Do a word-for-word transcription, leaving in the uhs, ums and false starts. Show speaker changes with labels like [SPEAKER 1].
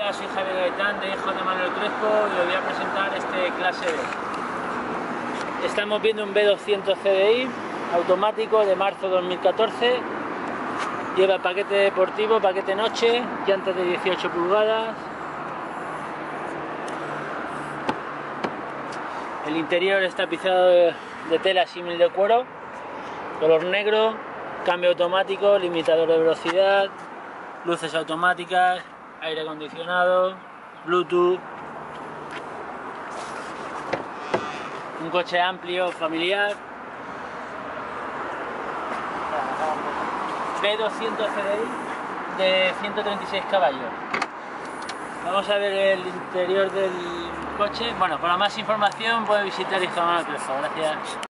[SPEAKER 1] Hola, soy Javier Gaitán de Hijo de Manuel Crespo y os voy a presentar este clase B. Estamos viendo un B doscientos C D I automático de marzo dos mil catorce. Lleva paquete deportivo, paquete noche, llantas de dieciocho pulgadas. El interior está tapizado de tela símil de cuero, color negro, cambio automático, limitador de velocidad, luces automáticas, aire acondicionado, Bluetooth. Un coche amplio, familiar. B doscientos C D I de ciento treinta y seis caballos. Vamos a ver el interior del coche. Bueno, para más información puede visitar Hijo de Manuel Crespo. Gracias.